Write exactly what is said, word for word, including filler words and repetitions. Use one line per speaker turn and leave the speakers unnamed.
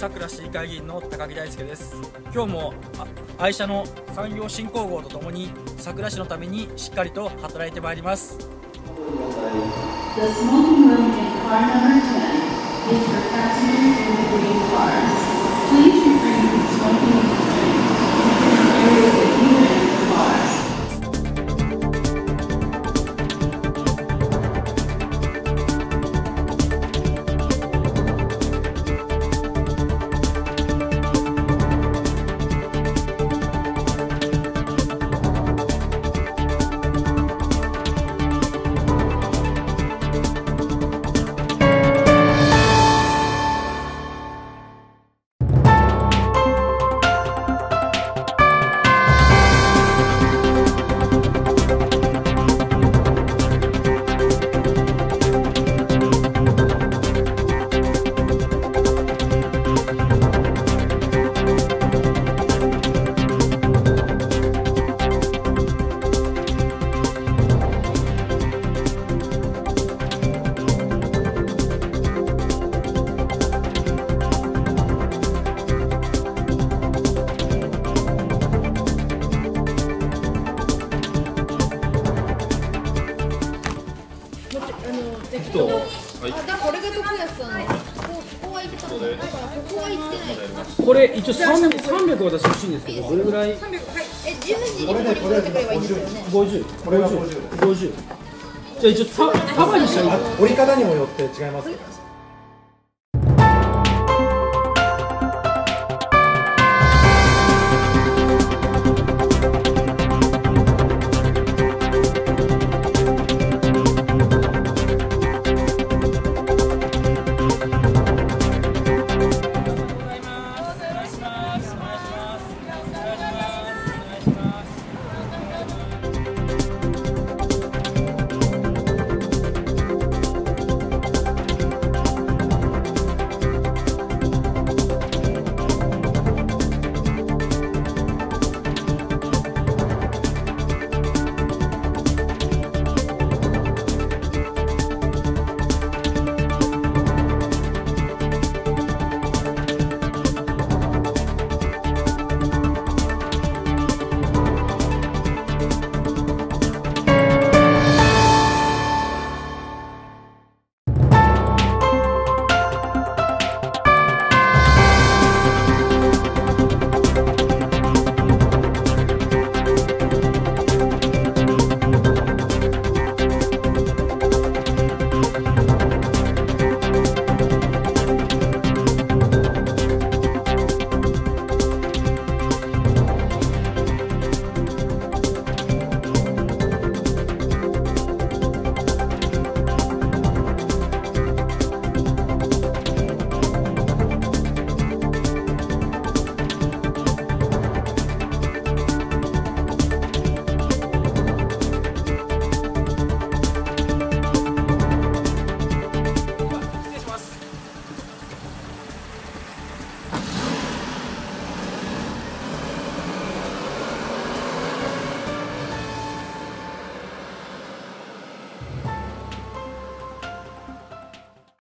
佐倉市議会議員の高木だいすけです。今日も愛車の産業振興号とともに佐倉市のためにしっかりと働いてまいります。
これ一応三百三百私欲しいんですけど、どれぐらい？
三百、はい。え、十分にこれでこれでいいですよね。
五十、これが五十、五十。じゃあ一応束にしたらいい。
折り方にもよって違います。